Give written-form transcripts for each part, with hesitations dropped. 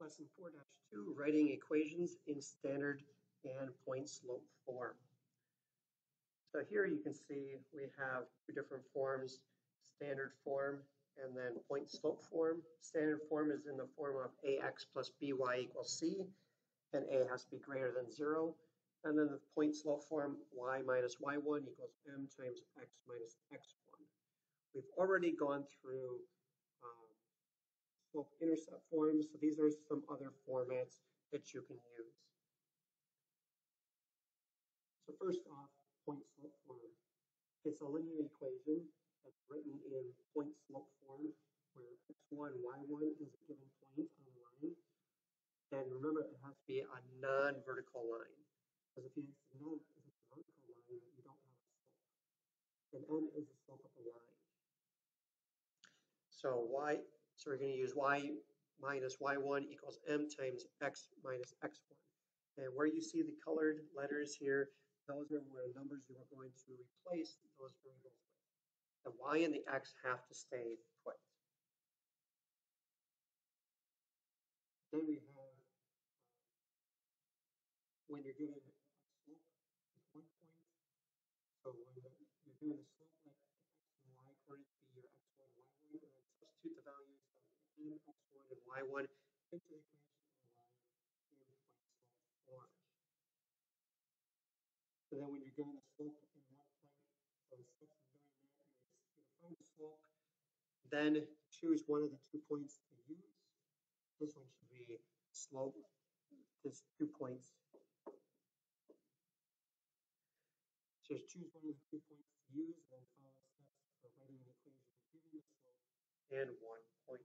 Lesson 4-2, writing equations in standard and point slope form. So here you can see we have two different forms, standard form and then point slope form. Standard form is in the form of ax plus by equals c, and a has to be greater than 0. And then the point slope form, y minus y1 equals m times x minus x1. We've already gone through slope intercept forms, so these are some other formats that you can use. So first off, point slope form. It's a linear equation that's written in point slope form where x1, y1 is a given point on a line. And remember, it has to be a non-vertical line. Because if it's a vertical line, you don't have a slope. And n is the slope of the line. So we're going to use y minus y1 equals m times x minus x1. And where you see the colored letters here, those are where numbers you are going to replace those variables with. The y and the x have to stay put. Then we have when you're given a slope with 1 point. So when you're given a slope, let the x and y coordinates be your x1, y1, and then substitute the values of m, x1, and y1 into the equation of y in point slope form. So then when you're given a slope in 1 point, so the steps of doing that is you find the slope, then choose one of the 2 points to use. This one should be slope, this 2 points. So just choose one of the 2 points to use and then follow steps for writing an equation given the slope and 1 point.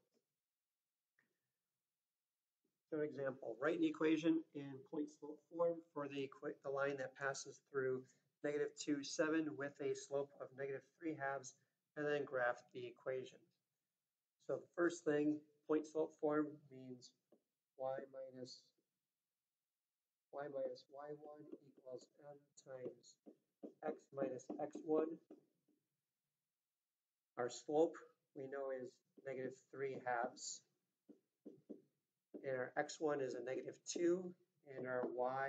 So an example, write an equation in point slope form for the line that passes through -2, 7 with a slope of -3/2, and then graph the equation. So the first thing, point slope form means y minus y1 equals m times x minus x1. Our slope we know is -3/2. And our x1 is a -2, and our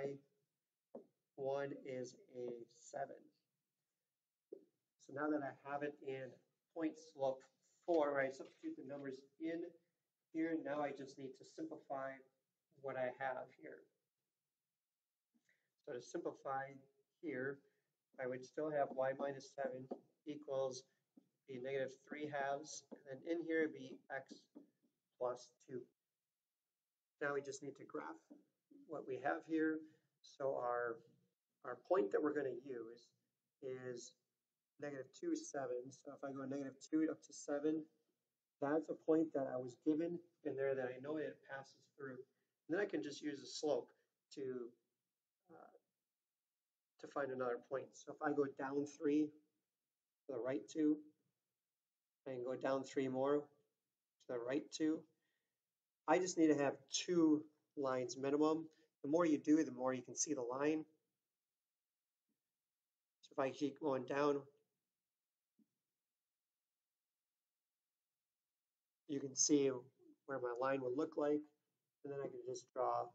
y1 is a 7. So now that I have it in point slope form, I substitute the numbers in here. Now I just need to simplify what I have here. So to simplify here, I would still have y minus 7 equals the -3/2, and then in here it'd be x plus 2. Now we just need to graph what we have here. So our point that we're going to use is -2, 7. So if I go -2 up to 7, that's a point that I was given in there that I know that it passes through. And then I can just use the slope to find another point. So if I go down 3 to the right 2, I can go down 3 more to the right 2. I just need to have 2 lines minimum. The more you do, the more you can see the line. So if I keep going down, you can see where my line would look like, and then I can just draw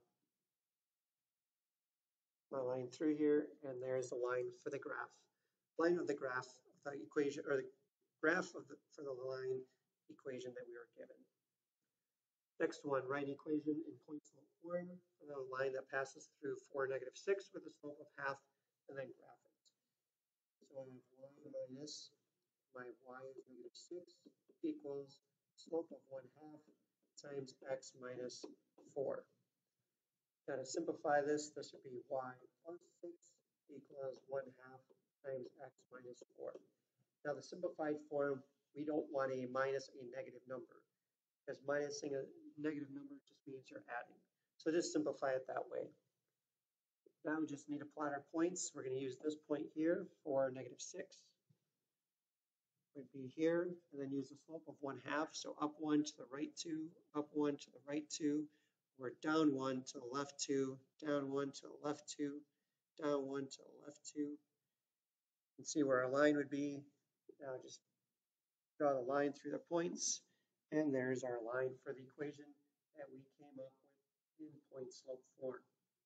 my line through here, and there's the line for the graph. Line of the graph of the equation, or the graph of for the line equation that we were given. Next one, write an equation in point slope form for the line that passes through 4, -6 with a slope of 1/2, and then graph it. So I have y minus, my y is -6 equals slope of 1/2 times x minus 4. Now to simplify this, this would be y plus 6 equals 1/2 times x minus 4. Now the simplified form, we don't want a minus a negative number, because minusing a negative number just means you're adding. So just simplify it that way. Now we just need to plot our points. We're going to use this point here for -6. Would be here, and then use the slope of 1/2. So up 1 to the right 2, up 1 to the right 2. We're down 1 to the left 2, down 1 to the left 2, down 1 to the left 2. You can see where our line would be. Now just draw the line through the points, and there's our line for the equation that we came up with in point slope form.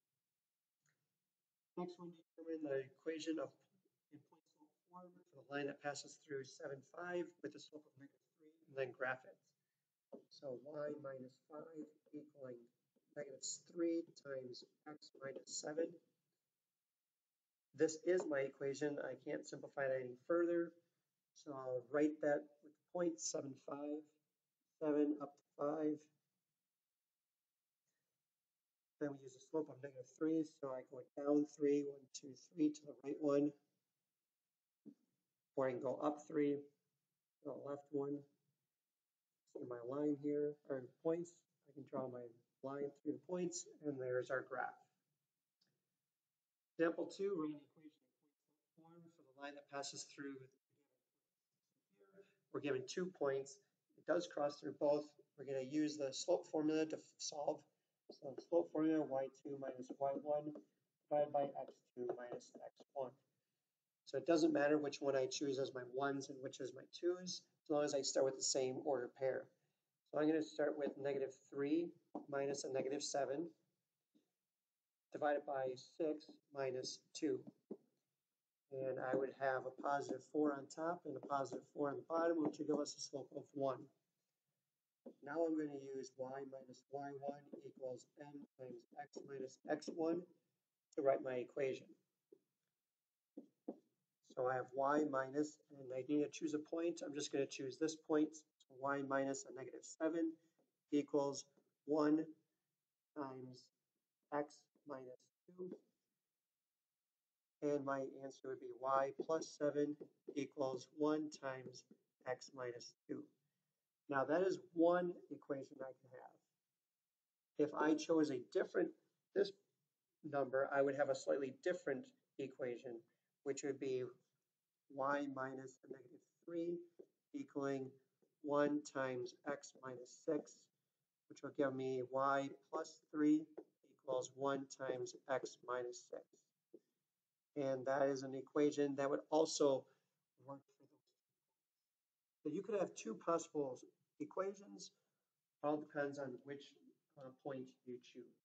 Next one, determine the equation of in point slope form for the line that passes through 7, 5 with a slope of -3, and then graph it. So y minus 5 equaling -3 times x minus 7. This is my equation. I can't simplify it any further. So I'll write that with points 7, 5, 7 up to 5. Then we use a slope of -3, so I go down 3, 1, 2, 3 to the right one, or I can go up 3 to the left one. See my line here, or points. I can draw my line through the points, and there's our graph. Example 2, write an equation in point slope form for the line that passes through the given point. Here, we're given 2 points. It does cross through both. We're going to use the slope formula to solve. So slope formula, y2 minus y1 divided by x2 minus x1. So it doesn't matter which one I choose as my 1s and which is my 2s, as long as I start with the same order pair. So I'm going to start with -3 minus a -7 divided by 6 minus 2. And I would have a +4 on top and a +4 on the bottom, which will give us a slope of 1. Now I'm going to use y minus y1 equals m times x minus x1 to write my equation. So I have y minus, and I need to choose a point. I'm just going to choose this point. So y minus a -7 equals 1 times x minus 2. And my answer would be y plus 7 equals 1 times x minus 2. Now that is one equation I can have. If I chose this number, I would have a slightly different equation, which would be y minus a -3 equaling 1 times x minus 6, which will give me y plus 3 equals 1 times x minus 6. And that is an equation that would also work for those. So you could have 2 possible equations. All depends on which point you choose.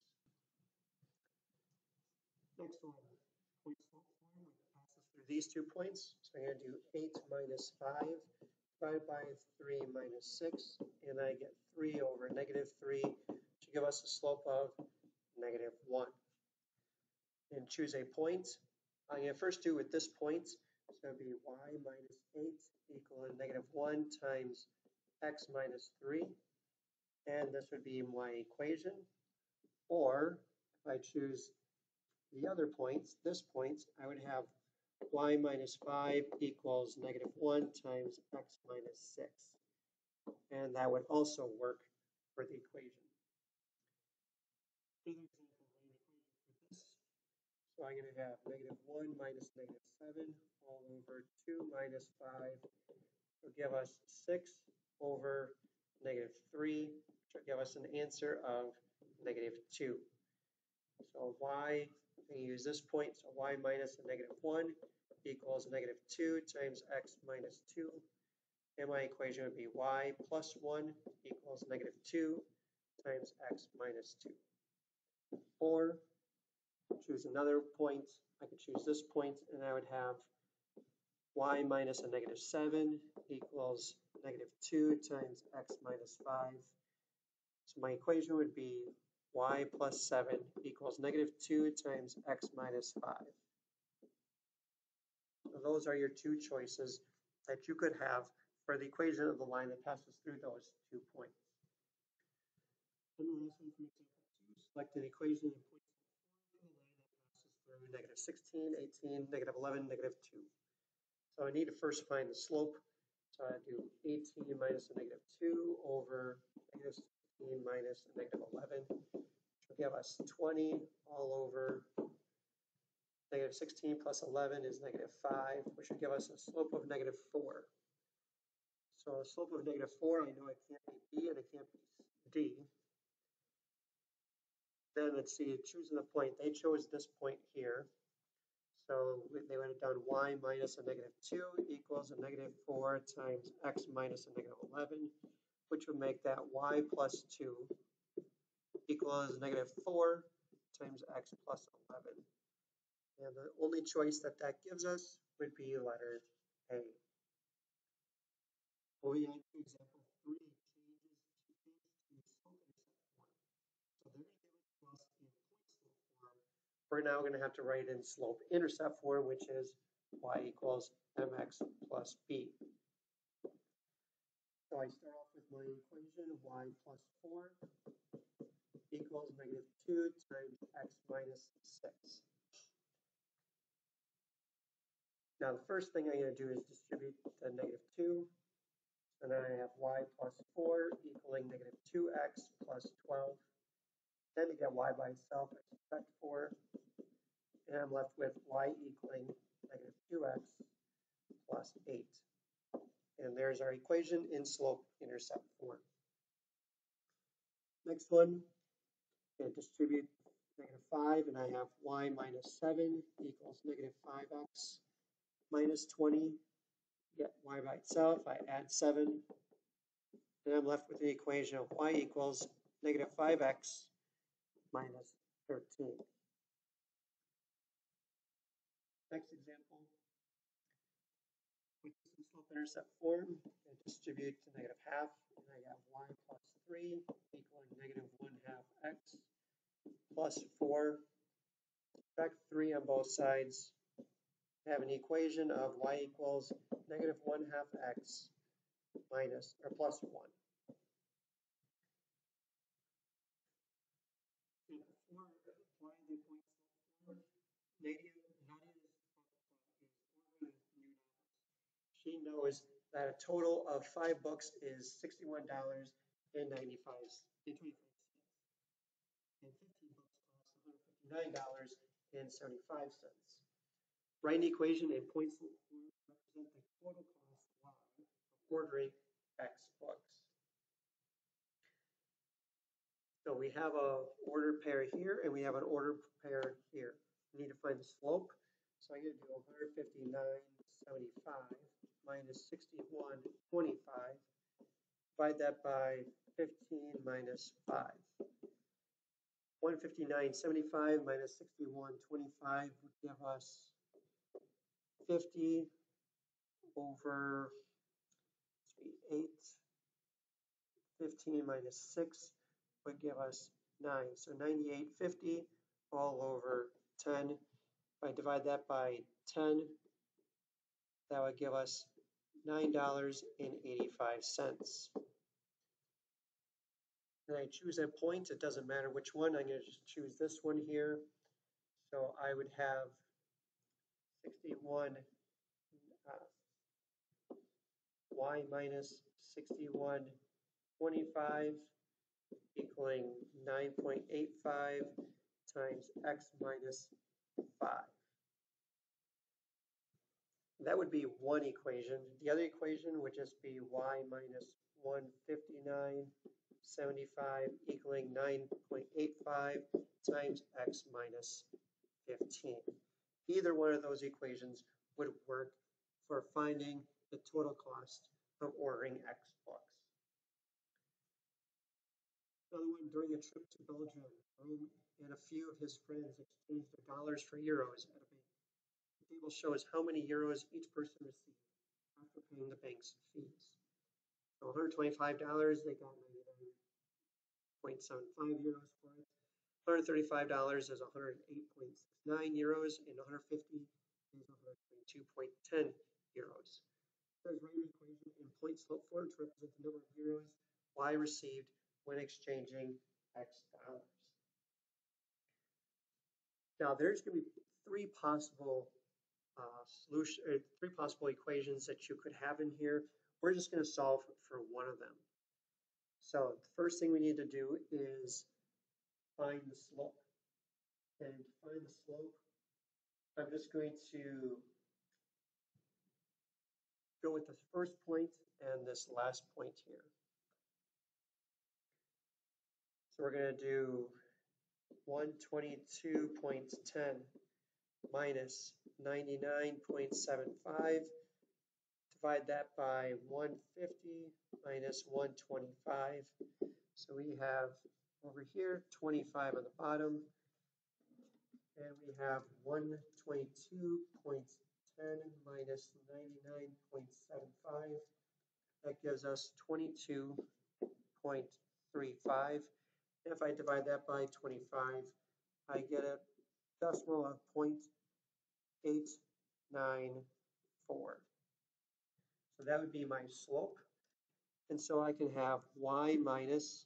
Next one, point slope form, which passes through these 2 points. So I'm going to do 8 minus 5 divided by 3 minus 6, and I get 3 over -3 to give us a slope of -1. And choose a point. I'm going to first do with this point. So it would be y minus 8 equal to -1 times x minus 3. And this would be my equation. Or if I choose the other points, this point, I would have y minus 5 equals -1 times x minus 6. And that would also work for the equation. Another example of an equation for this. So I'm going to have -1 minus -7 all over 2 minus 5 will give us 6 over -3, which will give us an answer of -2. So y, I'm going to use this point, so y minus a -1 equals -2 times x minus 2. And my equation would be y plus 1 equals -2 times x minus 2. Or choose another point. I could choose this point, and I would have y minus a -7 equals -2 times x minus 5. So my equation would be y plus 7 equals -2 times x minus 5. So those are your 2 choices that you could have for the equation of the line that passes through those 2 points. And the last one from example 2, select an equation in point for the line that passes through -16, 18, -11, -2. So I need to first find the slope. So I do 18 minus a -2 over -16 minus a -11, which will give us 20 all over -16 plus 11 is -5, which would give us a slope of -4. So the slope of -4, I know it can't be b and it can't be d. Then let's see, choosing the point. They chose this point here. So they would have done y minus a -2 equals a -4 times x minus a -11, which would make that y plus 2 equals -4 times x plus 11. And the only choice that gives us would be letter A. Moving on to example 3, changes to slope-intercept form. So they're going to give it to us in point-slope form. We're now going to have to write in slope-intercept form, which is y equals mx plus b. So I start off with my equation of y plus 4 equals -2 times x minus 6. Now the first thing I'm going to do is distribute the -2. So now I have y plus 4 equaling -2x plus 12. Then to get y by itself, I subtract 4. And I'm left with y equaling -2x plus 8. And there's our equation in slope-intercept form. Next one, I distribute -5, and I have y minus 7 equals -5x minus 20. Get y by itself, I add 7. And I'm left with the equation of y equals -5x minus 13. Next example, with this slope-intercept form, I distribute to -half, and I have y plus 3 equaling -1/2 x plus 4. Subtract 3 on both sides. I have an equation of y equals -1/2 x minus or plus 1. And before applying the point slope form, Nadia is ordering new novels. She knows that a total of 5 books is $61.95 and 15 books cost $159.75. Write an equation in point slope form to represent the total cost y of ordering x books. So we have a ordered pair here and we have an ordered pair here. We need to find the slope. So I'm going to do 159.75 minus 61.25. Divide that by 15 minus 5. 159.75 minus 61.25 would give us 50 over 8. 15 minus 6 would give us 9. So 98.50 all over 10. If I divide that by 10, that would give us $9.85. And I choose a point. It doesn't matter which one. I'm going to just choose this one here. So I would have 61 y minus 61.25 equaling 9.85 times x minus 5. That would be one equation. The other equation would just be y minus 159.75 equaling 9.85 times x minus 15. Either one of those equations would work for finding the total cost of ordering x books. Another one, during a trip to Belgium, Rome and a few of his friends exchanged their dollars for euros at a bank. The table shows how many euros each person received after paying the bank's fees. So $125, they got 99.75 euros for it. $135 is 108.69 euros, and 150 is 122.10 euros. There's write an equation in point slope form to represent the number of euros y received when exchanging x dollars. Now there's going to be three possible equations that you could have in here. We're just going to solve for one of them. So the first thing we need to do is find the slope. And to find the slope, I'm just going to go with the first point and this last point here. So we're going to do 122.10 minus 99.75. Divide that by 150 minus 125. So we have over here, 25 on the bottom, and we have 122.10 minus 99.75. That gives us 22.35. If I divide that by 25, I get a decimal of 0.894. So that would be my slope. And so I can have y minus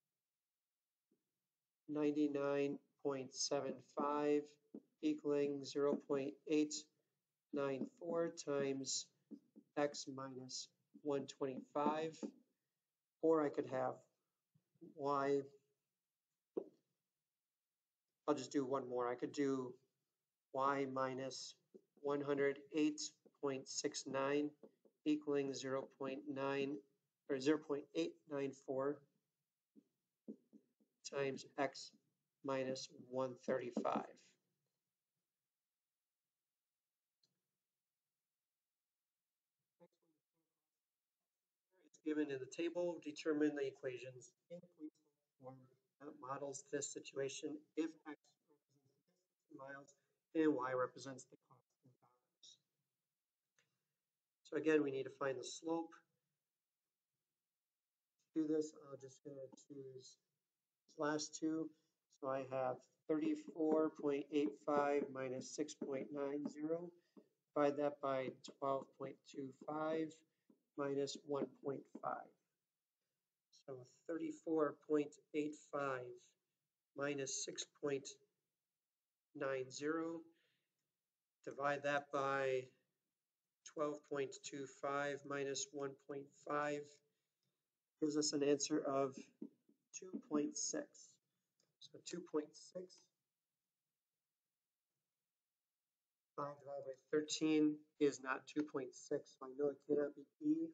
99.75 equaling 0.894 times x minus 125. Or I could have y, I'll just do one more. I could do y minus 108.69 equaling 0.9 or 0.894 times x minus 135. It's given in the table. Determine the equations in point form that models this situation if x represents the distance in miles and y represents the cost in dollars. So again, we need to find the slope. To do this, I'm just going to choose these last two. So I have 34.85 minus 6.90. Divide that by 12.25 minus 1.5. So 34.85 minus 6.90. Divide that by 12.25 minus 1.5 gives us an answer of 2.6. So 2.6 divided by 13 is not 2.6, so I know it cannot be E.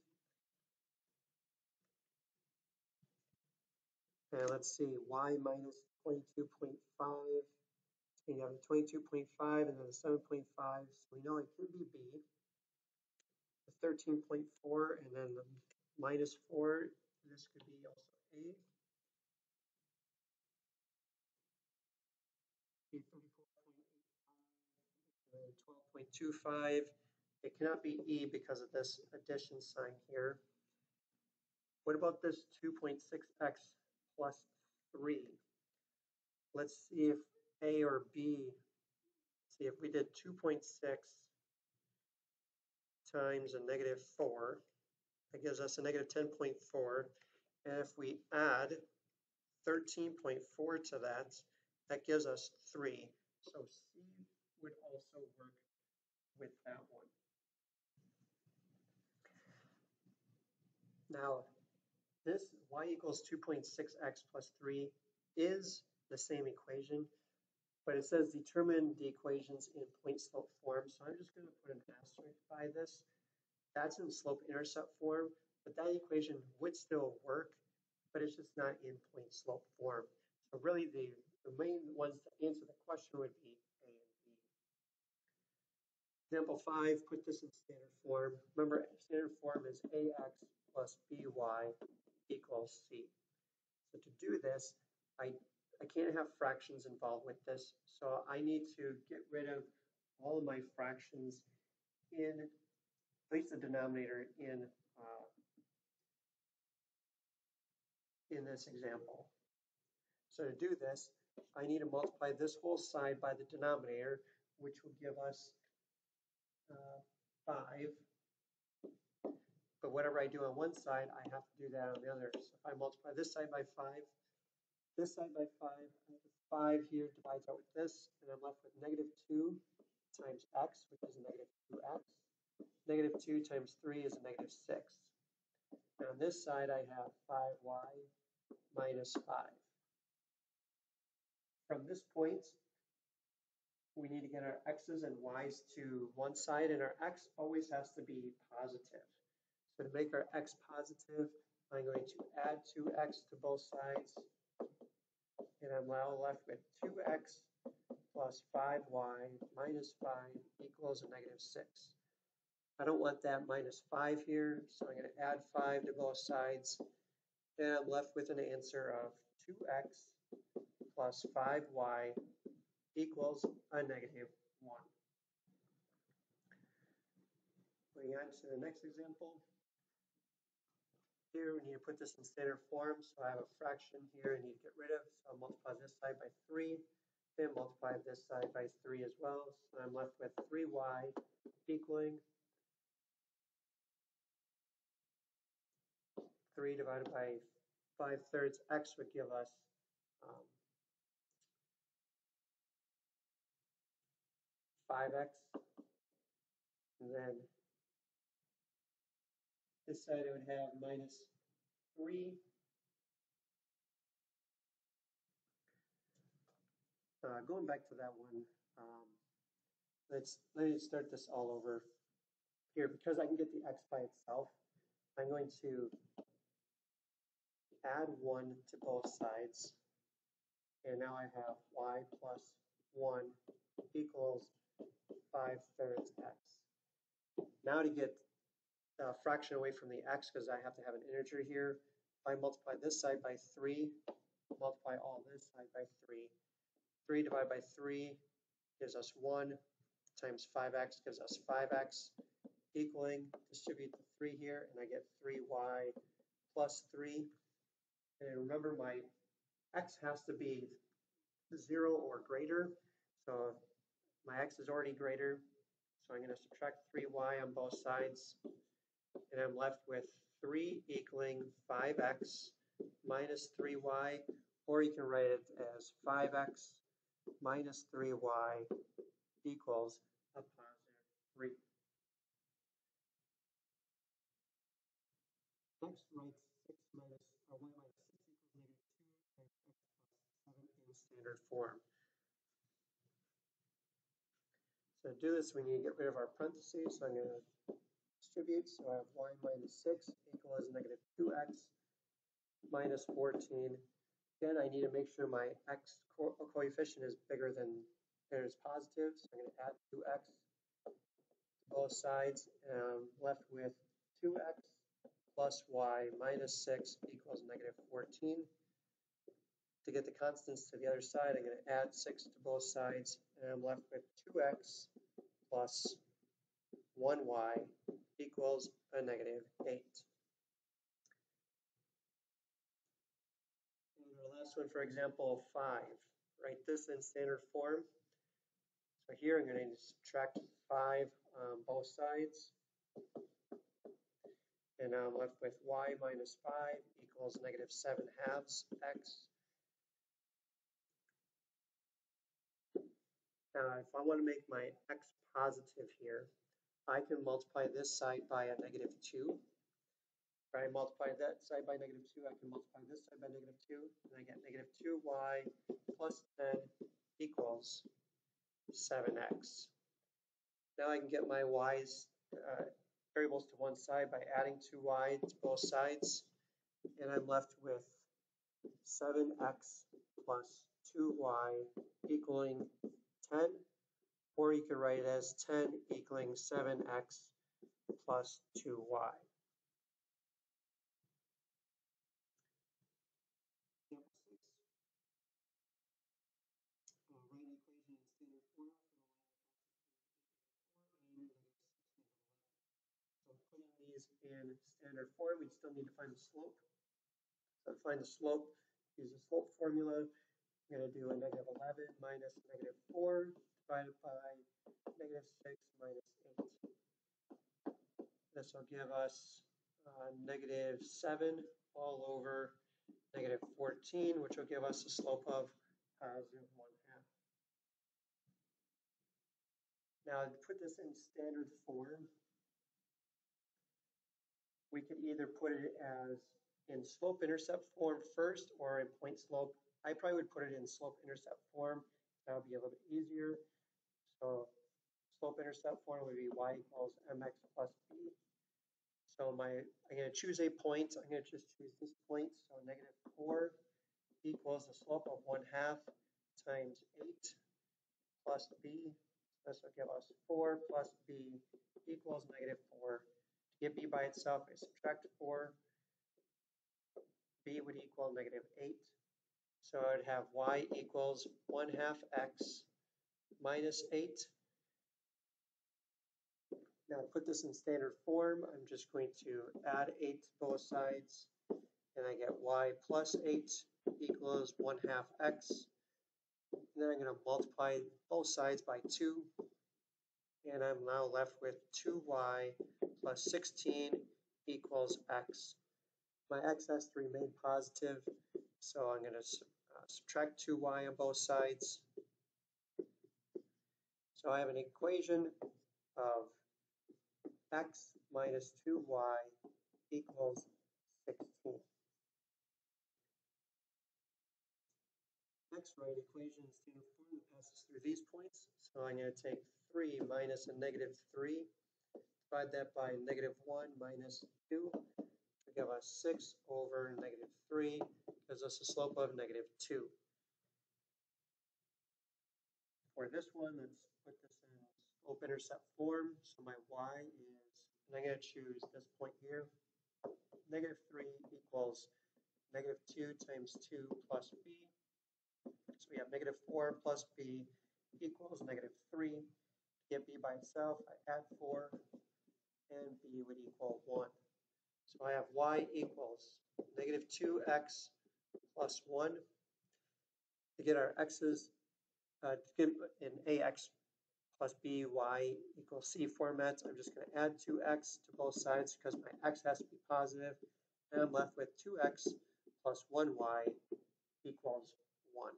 And let's see, y minus 22.5. So you have the 22.5 and then the 7.5, so we know it can be B. The 13.4 and then the minus 4, this could be also A. Be 34.85 and 12.25. It cannot be E because of this addition sign here. What about this 2.6x plus 3? Let's see if A or B. See if we did 2.6 times a negative 4, that gives us a negative 10.4. And if we add 13.4 to that, that gives us 3. So C would also work with that one. Now, this y equals 2.6x plus 3 is the same equation, but it says determine the equations in point slope form. So I'm just going to put an asterisk by this. That's in slope intercept form, but that equation would still work, but it's just not in point slope form. So really the main ones to answer the question would be A and B. Example 5, put this in standard form. Remember, standard form is AX plus BY equals C. So to do this, I can't have fractions involved with this, so I need to get rid of all of my fractions in, at least the denominator in this example. So to do this, I need to multiply this whole side by the denominator, which will give us 5. But whatever I do on one side, I have to do that on the other. So if I multiply this side by 5, this side by 5, 5 here divides out with this, and I'm left with negative 2 times x, which is negative 2x. Negative 2 times 3 is a negative 6. And on this side, I have 5y minus 5. From this point, we need to get our x's and y's to one side, and our x always has to be positive. So to make our x positive, I'm going to add 2x to both sides, and I'm now left with 2x plus 5y minus 5 equals a negative 6. I don't want that minus 5 here, so I'm going to add 5 to both sides, and I'm left with an answer of 2x plus 5y equals a negative 1. Moving on to the next example. Here we need to put this in standard form, so I have a fraction here I need to get rid of, so I'll multiply this side by 3, then multiply this side by 3 as well, so I'm left with 3y equaling 3 divided by 5/3 x would give us 5x, and then this side I would have minus 3. Going back to that one, let me start this all over here. Because I can get the x by itself, I'm going to add 1 to both sides, and now I have y plus 1 equals 5/3 x. Now to get a fraction away from the x, because I have to have an integer here, if I multiply this side by 3, multiply all this side by 3, 3 divided by 3 gives us 1, times 5x gives us 5x, equaling, distribute the 3 here, and I get 3y plus 3. And remember, my x has to be 0 or greater, so my x is already greater, so I'm going to subtract 3y on both sides, and I'm left with 3 equaling 5x minus 3y, or you can write it as 5x minus 3y equals a positive 3. Next, write 6 minus, or y minus 6 equals negative 2 times x plus 7 in standard form. So to do this, we need to get rid of our parentheses. So I'm going to distribute. So I have y minus 6 equals negative 2x minus 14. Again, I need to make sure my x coefficient is bigger than it is positive. So I'm going to add 2x to both sides, and I'm left with 2x plus y minus 6 equals negative 14. To get the constants to the other side, I'm going to add 6 to both sides, and I'm left with 2x plus 1y equals a negative 8. And our last one, for example, 5. Write this in standard form. So here I'm going to subtract 5 on both sides. And now I'm left with y minus 5 equals negative 7 halves x. Now, if I want to make my x positive here, I can multiply this side by a negative 2. If I multiply that side by negative 2, I can multiply this side by negative 2, and I get negative 2y plus 10 equals 7x. Now I can get my y's variables to one side by adding 2y to both sides, and I'm left with 7x plus 2y equaling 10, or you could write it as 10 equaling 7x plus 2y. Example 6. Write an equation in standard form for the line with x equals 4 and negative 16 to the left. So putting these in standard form, we still need to find the slope. So to find the slope, use the slope formula. I'm going to do a negative 11 minus negative 4 divided by negative 6 minus 8. This will give us negative 7 all over negative 14, which will give us a slope of positive 1/2. Now, to put this in standard form, we could either put it as in slope-intercept form first or in point slope. I probably would put it in slope-intercept form. That would be a little bit easier. So slope-intercept form would be y equals mx plus b. So I'm going to choose a point. I'm going to just choose this point. So negative 4 equals the slope of 1/2 times 8 plus b. This will give us 4 plus b equals negative 4. To get b by itself, I subtract 4. B would equal negative 8. So I would have y equals 1/2 x minus 8. Now to put this in standard form, I'm just going to add 8 to both sides, and I get y plus 8 equals 1/2 x. And then I'm going to multiply both sides by 2, and I'm now left with 2y plus 16 equals x. My x has to remain positive, so I'm going to subtract 2y on both sides. So I have an equation of x minus 2y equals 16. Next, write equation in standard form that passes through these points. So I'm going to take 3 minus a negative 3, divide that by negative 1 minus 2, to give us 6 over negative 3, gives us a slope of negative 2. For this one, let's put this in slope-intercept form. So my y is, and I'm going to choose this point here, negative 3 equals negative 2 times 2 plus b. So we have negative 4 plus b equals negative 3. To get b by itself, I add 4, and b would equal 1. So I have y equals negative 2x plus 1. To get our x's, to get in ax plus by equals c formats, I'm just going to add 2x to both sides because my x has to be positive, and I'm left with 2x plus 1y equals 1.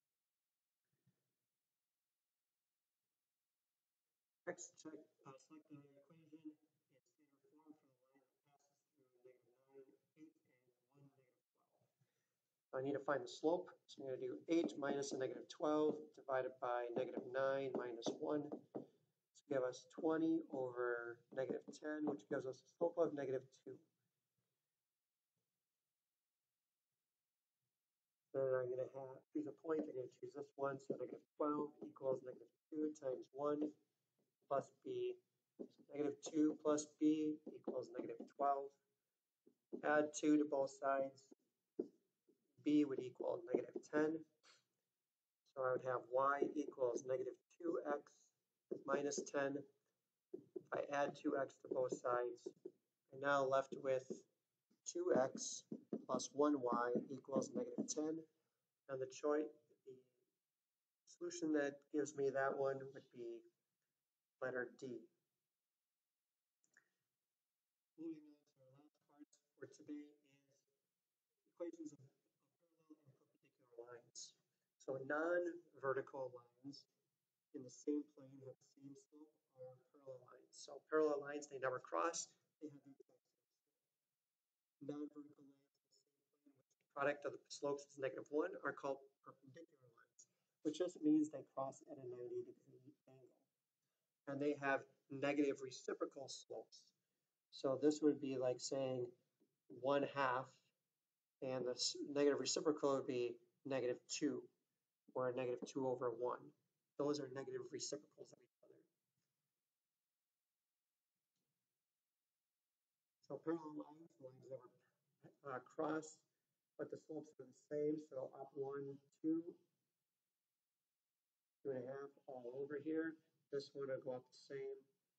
Next, select the equation in standard form for the line that passes through negative 9, 8, and 1, negative 12. I need to find the slope, so I'm going to do 8 minus a negative 12 divided by negative 9 minus 1. To give us 20 over negative 10, which gives us a slope of negative 2. Then I'm going to choose a point. I'm going to choose this one. So negative 12 equals negative 2 times 1 plus b. So negative 2 plus b equals negative 12. Add 2 to both sides. B would equal negative 10. So I would have y equals negative 2x minus 10. If I add 2x to both sides, I'm now left with 2x plus 1y equals negative 10. And the solution that gives me that one would be letter D. Moving on to our last part for today is equations of parallel and perpendicular lines. So non-vertical lines in the same plane have the same slope are parallel lines. So parallel lines, they never cross, they have the exact same slope. Non-vertical lines in the same plane with the product of the slopes is negative 1 are called perpendicular lines, which just means they cross at a 90-degree angle. And they have negative reciprocal slopes. So this would be like saying 1/2, and the negative reciprocal would be negative 2, or a negative 2 over 1. Those are negative reciprocals of each other. So parallel lines never cross, but the slopes are the same. So up 1, 2, 2.5 all over here. This one will go up the same.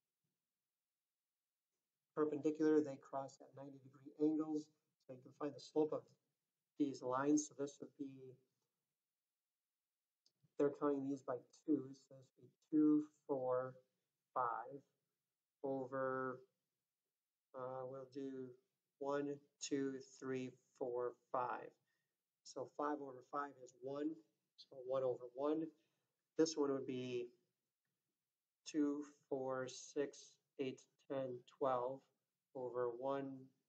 Perpendicular, they cross at 90-degree angles. So you can find the slope of these lines. So this would be, they're counting these by 2s. So this would be 2, 4, 5 over, we'll do 1, 2, 3, 4, 5. So 5 over 5 is 1. So 1 over 1. This one would be 2, 4, 6, 8, 10, 12 over 1.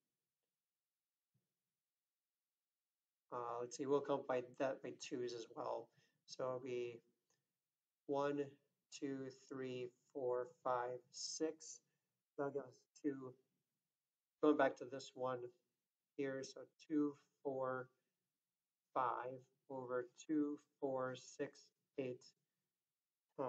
Let's see, we'll count by that by 2's as well. So it'll be 1, 2, 3, 4, 5, 6. That'll give us 2. Going back to this one here, so 2, 4, 5 over 2, 4, 6, 8, 10.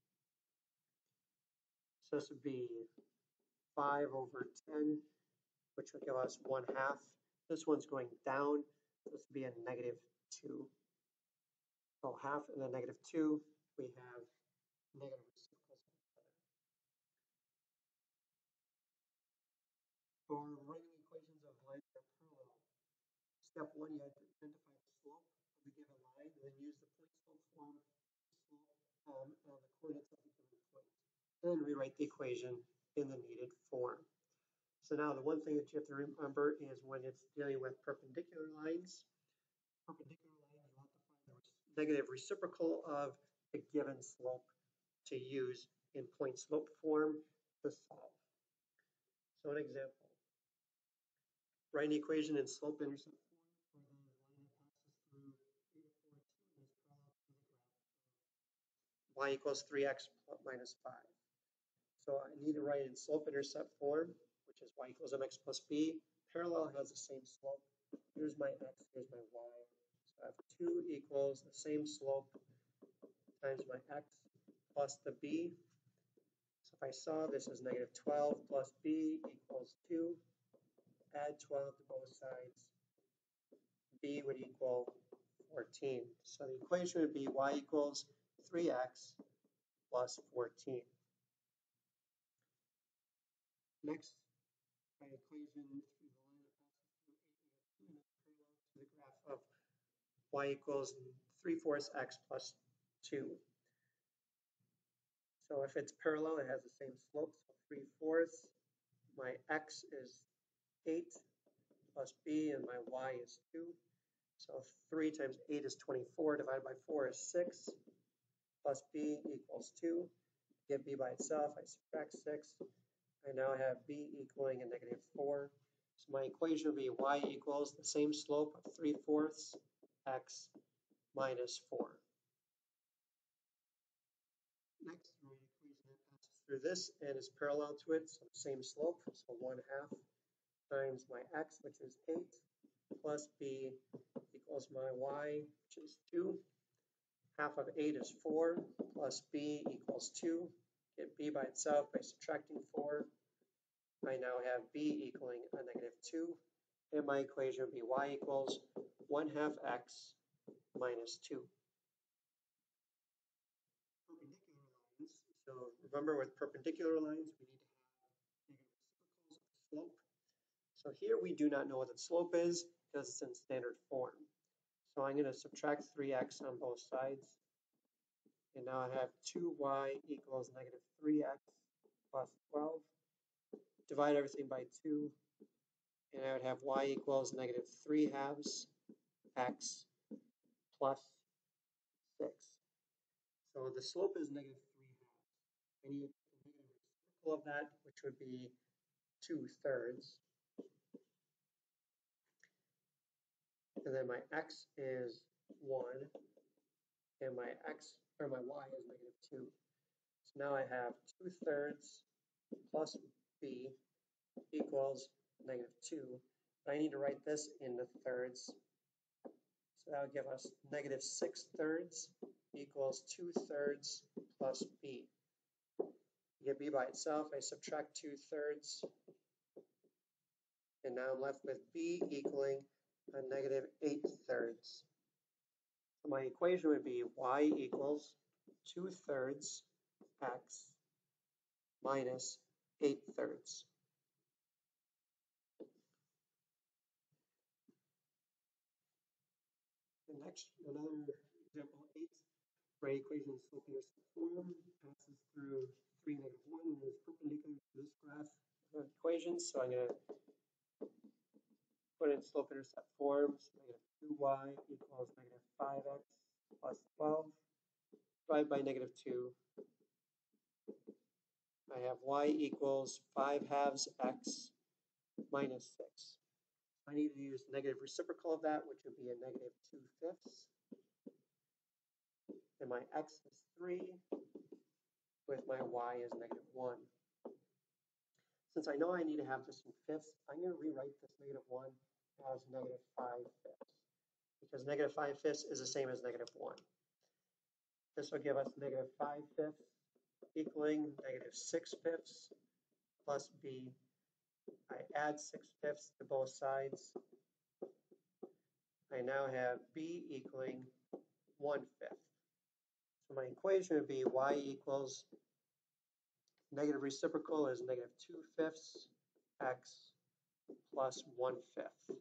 So this would be 5 over 10, which would give us 1/2. This one's going down, so this would be a negative 2. So half and then negative 2, we have negative reciprocals of each other. For writing equations of lines that are parallel, step 1, you have to identify the slope of the given line and then use the point slope form slope on the coordinates of the given point. Then rewrite the equation in the needed form. So now the one thing that you have to remember is when it's dealing with perpendicular lines, you want to find the negative reciprocal of the given slope to use in point slope form to solve. So an example, write an equation in slope intercept form for the line that passes through 3 to 4, 2 and is parallel to the graph y equals 3x minus 5. So I need to write in slope intercept form, which is y equals mx plus b. Parallel has the same slope. Here's my x, here's my y. So I have 2 equals the same slope times my x plus the b. So if I saw this is negative 12 plus b equals 2, add 12 to both sides, b would equal 14. So the equation would be y equals 3x plus 14. Next, write equation through the line that passes through 8, negative 2, and is parallel to the graph of y equals 3/4 x plus 2. So if it's parallel, it has the same slope, so 3/4. My x is 8 plus b, and my y is 2. So 3 times 8 is 24, divided by 4 is 6, plus b equals 2. Get b by itself, I subtract 6. I now have b equaling a negative 4. So my equation would be y equals the same slope of 3/4 x minus 4. Next, we write an equation that passes through this and is parallel to it, so the same slope, so 1/2 times my x, which is 8, plus b equals my y, which is 2. Half of 8 is 4, plus b equals 2. Get b by itself by subtracting 4. I now have b equaling a negative 2. And my equation would be y equals 1/2 x minus 2. Perpendicular lines. So remember, with perpendicular lines, we need to have negative reciprocals of the slope. So here we do not know what the slope is because it's in standard form. So I'm going to subtract 3x on both sides. And now I have 2y equals negative 3x plus 12. Divide everything by 2. And I would have y equals negative 3/2 x plus 6. So the slope is negative 3/2. I need the negative reciprocal of that, which would be 2/3. And then my x is 1, and my y is negative 2. So now I have 2/3 plus b equals negative 2. But I need to write this in the thirds. So that would give us negative 6/3 equals 2/3 plus b. Get b by itself, I subtract 2/3. And now I'm left with b equaling a negative 8/3. So my equation would be y equals 2/3 x minus 8/3. And next, another example 8, write equation in slope intercept form, passes through 3, negative 1, and is perpendicular to this graph of equations. So I'm going to put in slope intercept form, so negative 2y equals negative 5x plus 12, divided by negative 2. I have y equals 5/2 x minus 6. I need to use negative reciprocal of that, which would be a negative 2/5. And my x is 3, with my y is negative 1. Since I know I need to have this in fifths, I'm going to rewrite this negative 1 as negative 5/5, because negative 5/5 is the same as negative 1. This will give us negative 5/5 equaling negative 6/5 plus b. I add 6/5 to both sides. I now have b equaling 1/5. So my equation would be y equals negative reciprocal is negative 2/5 x plus 1/5.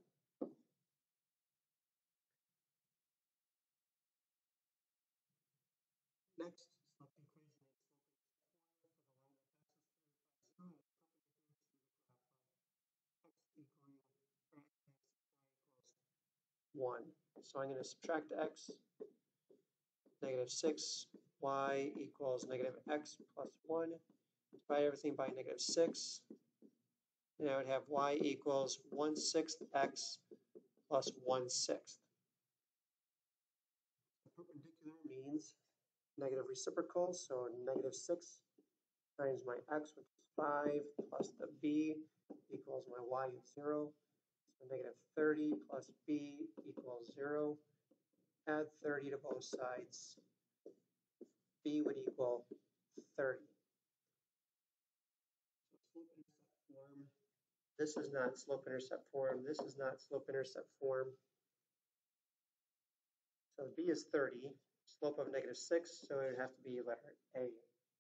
Next, slope equation in slope intercept formula for the line that passes through 0 and is perpendicular to the graph of x equaling or x equals 1. So I'm going to subtract x, negative 6, y equals negative x plus 1. Divide everything by negative 6. And I would have y equals 1/6 x plus 1/6. Perpendicular means negative reciprocal, so negative 6 times my x, which is 5, plus the b equals my y of 0. So negative 30 plus b equals 0. Add 30 to both sides. B would equal 30. So slope-intercept form. This is not slope-intercept form. This is not slope-intercept form. So b is 30. Slope of negative 6, so it would have to be letter A.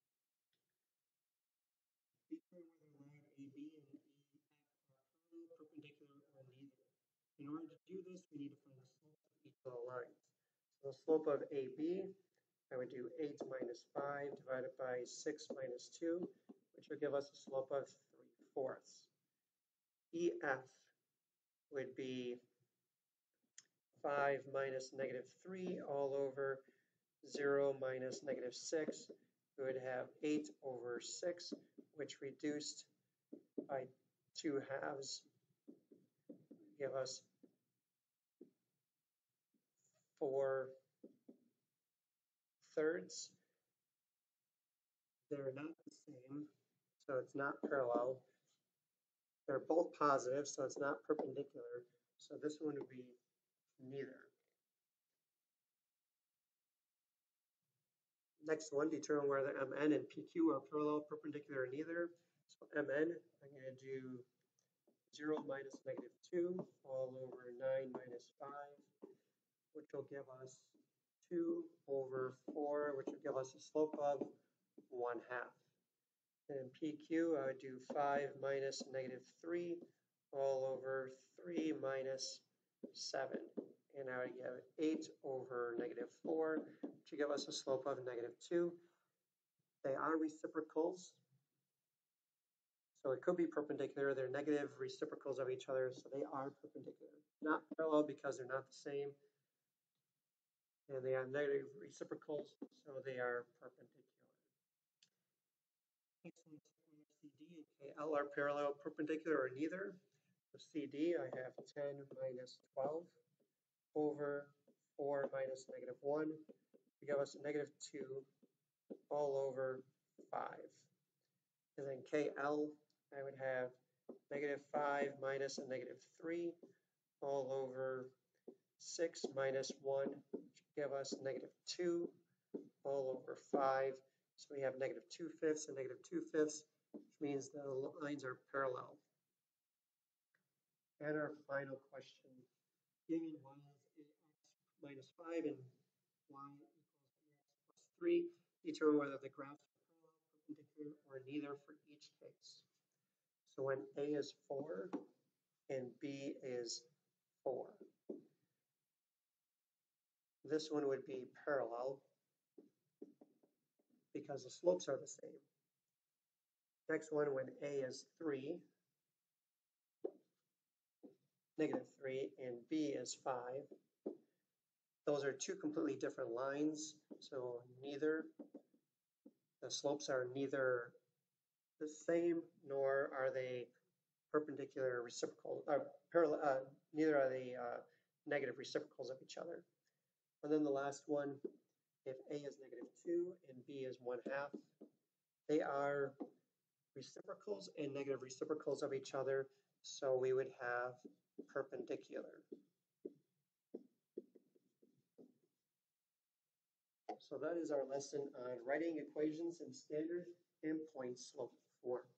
Determine whether line AB and EF are parallel, perpendicular, or neither. In order to do this, we need to find the slopes of each of the lines. So the slope of AB, I would do 8 minus 5 divided by 6 minus 2, which would give us a slope of 3/4. EF would be 5 minus negative 3 all over 0 minus negative 6. We would have 8 over 6, which reduced by 2 halves give us 4/3. They're not the same, so it's not parallel. They're both positive, so it's not perpendicular. So this one would be neither. Next one, determine whether MN and PQ are parallel, perpendicular, or neither. So MN, I'm going to do 0 minus negative 2 all over 9 minus 5, which will give us 2 over 4, which will give us a slope of 1/2. And PQ, I would do 5 minus negative 3 all over 3 minus 7. And I would give 8 over negative 4 to give us a slope of negative 2. They are reciprocals, so it could be perpendicular. They're negative reciprocals of each other, so they are perpendicular. Not parallel because they're not the same. And they are negative reciprocals, so they are perpendicular. Next one, CD and KL are parallel, perpendicular, or neither. For CD, I have 10 minus 12 over 4 minus negative 1 to give us a negative 2 all over 5. And then KL, I would have negative 5 minus a negative 3 all over 6 minus 1, which give us negative 2 all over 5. So we have negative 2/5 and negative 2/5, which means the lines are parallel. And our final question, given y is ax minus 5 and y equals ax plus 3, determine whether the graphs are parallel, perpendicular, or neither for each case. So when A is 4 and B is 4, this one would be parallel because the slopes are the same. Next one, when A is 3, negative 3, and B is 5, those are two completely different lines, so neither, the slopes are neither the same, nor are they perpendicular reciprocal, parallel, neither are they negative reciprocals of each other. And then the last one, if A is negative 2 and B is 1/2, they are reciprocals and negative reciprocals of each other, so we would have perpendicular. So that is our lesson on writing equations in standard and point slope form.